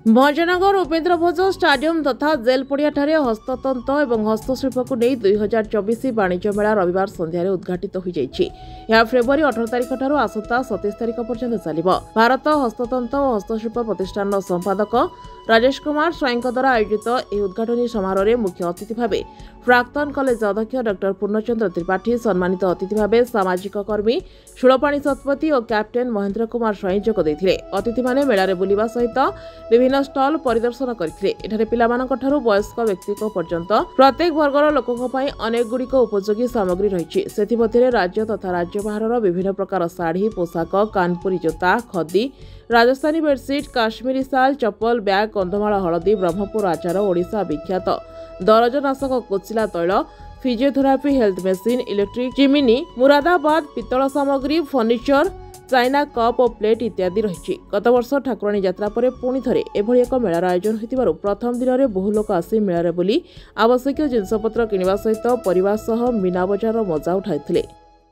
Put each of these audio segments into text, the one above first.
Bhanjanagar Upendra Bhoj stadium तथा jail पड़िया हस्ततंत और हस्तशिल्प को नहीं 2024 वाणिज्य मेला रविवार संध्यारे उद्घाटित हो जाएगी। फेब्रुआरी 18 तारिख ठारू आसंता 27 तारिख पर्यंत चलिबो। भारत हस्ततंत और हस्तशिल्प प्रतिष्ठान संपादक राजेश कुमार स्वाईं द्वारा आयोजित यह उद्घाटनी समारोह में मुख्य अतिथि भाव प्राक्तन कलेज अध्यक्ष डॉ पूर्णचंद्र त्रिपाठी, सम्मानित अतिथि भाव सामाजिक कर्मी शूलपाणी शतपथी और कैप्टेन महेन्द्र कुमार स्वाईं जोग देथिले। अतिथि माने मेलारे बुलिबा सहित विभिन्न स्टल परिदर्शन करथिले। एठारे पिलामानक ठारू वयस्क व्यक्तिक पर्यंत प्रत्येक वर्गर लोकଙ୍କ ପାଇଁ अनेक गुड़िक उपयोगी सामग्री रही। सेथिमध्यरे राज्य तथा राज्य बाहर विभिन्न प्रकार साड़ी, पोशाक, कानपुरी जोता, खदी, राजस्थानी बेडसीट, काश्मीरी साल, चप्पल, बैग, कंधमाल हलदी, ब्रह्मपुर आचार, ओडिशा विख्यात दरजनाशक कोचिला तैल, physiotherapy, health machine, electric chimney, Moradabad पितल सामग्री, फर्निचर, चाइना कप और प्लेट इत्यादि रही। गत वर्ष ठाकुराणी यात्रा पर पुणी थे एभली एक मेलार आयोजन होइतिबारु प्रथम दिन में बहु लोक आसी मेलार बुली आवश्यक जिनपतर किणवा सहित परिवार सह मीना बजार मजा उठाइथिले।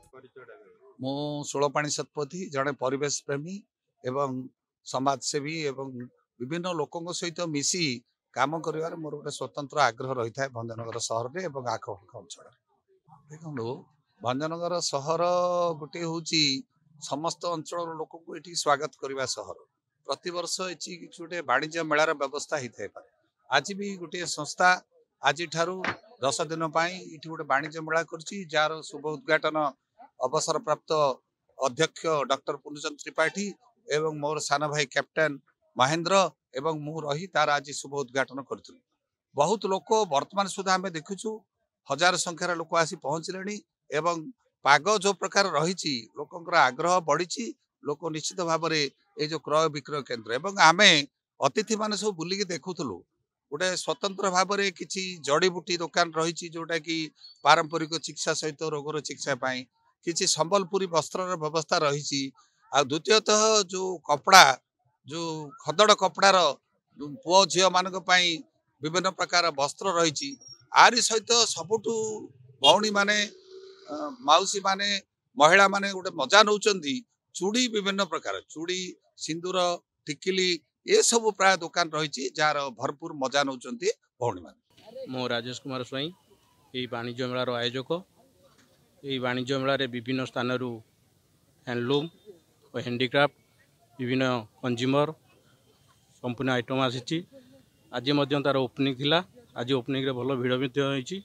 मो शूलपाणी शतपथी जड़े परिवेश प्रेमी एवं समाजसेवी एवं विभिन्न लोकों सहित मिसी काम कर मोर गोटे स्वतंत्र आग्रह रही है भंजनगर सहर में एवं आखपाख अंचल। देखो भंजनगर सहर गोटे हूँ समस्त अंचल लोक ये स्वागत करने सहर। प्रति वर्ष ये गोटे वाणिज्य मेलार व्यवस्था होता है। आज भी गोटे संस्था आज ठारू 10 दिन ये गोटे वाणिज्य मेला कर शुभ उद्घाटन अवसर प्राप्त अध्यक्ष डॉक्टर पूर्णचंद्र त्रिपाठी एवं मोर सान भाई कैप्टेन महेन्द्र एवं मु रही तार आज शुभ उद्घाटन करूँ। बहुत लोक वर्तमान सुधा आम देखुचु हजार संख्यार लोक आसी पहुँचले एवं पाग जो प्रकार रही लोक आग्रह बढ़ी। लोक निश्चित भाव में ये जो क्रय विक्रय केन्द्र एवं आम अतिथि मान सब बुलिकी देखुलु गोटे स्वतंत्र भाव में किसी जड़ीबूटी दुकान रही जोटा कि पारंपरिक चिकित्सा सहित रोगर चिकित्सा किसी संबलपुरी वस्त्र व्यवस्था रही। आ द्वितीयतः जो कपड़ा जो खदड़ कपड़ार पुओ झील मान विभिन्न प्रकार वस्त्र रही। आरी सहित सबुठू भौणी माने माउसी माने महिला माने गोटे मजा नौ चूड़ी विभिन्न प्रकार चूड़ी सिंदूर टिकिली ये सब प्राय दुकान रही जार भरपूर मजा नौ भौणी माने। मो राजेश कुमार स्वाईं ये वाणिज्य मेलार आयोजक। ये वाणिज्य मेला विभिन्न स्थान हैंडलूम और हैंडीक्राफ्ट विभिन्न कंज्यूमर संपूर्ण आइटम आसी। आज तार ओपनिंग थिला। आज ओपनिंग रे भल भिड़ भी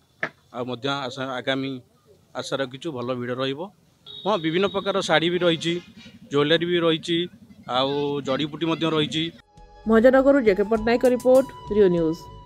आगामी आशा रखीचु भल भिड़ हाँ विभिन्न प्रकार साड़ी भी रही, ज्वेलरी भी रही, आउ जड़ीबूटी रही। Bhanjanagar J K Pattanaik report, Rio news.